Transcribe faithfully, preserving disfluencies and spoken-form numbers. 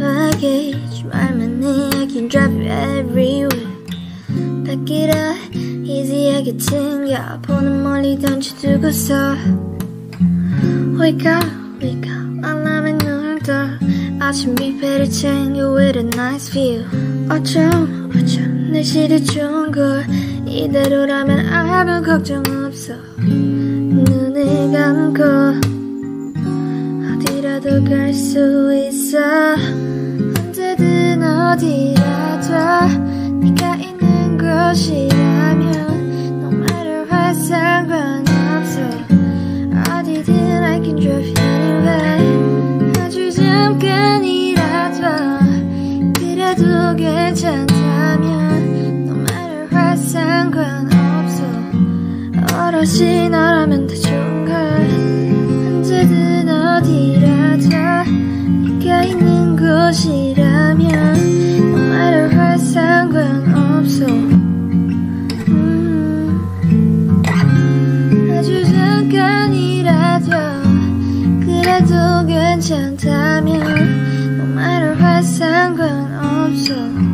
급하게 주말만 해 I can drive you everywhere 밖이라 easy하게 튕겨 보는 멀리 던져두고서 Wake up, wake up 알람에 눈을 떠 아침 뷔페를 챙겨 with a nice view 어쩜 어쩜 날씨를 좋은 걸 이대로라면 아무 걱정 없어 눈을 감고 어디라도 갈 수 있어 언제든 어디라도 네가 있는 곳이라면 No matter what 상관없어 어디든 I can drive you anywhere 아주 잠깐이라도 그래도 괜찮다면 No matter what 상관없어 오롯이 너라면 더 좋은걸 언제든 어디라도 네가 있는 곳이라면 No matter what 상관없어 음, 아주 잠깐이라도 그래도 괜찮다면 No matter what 상관없어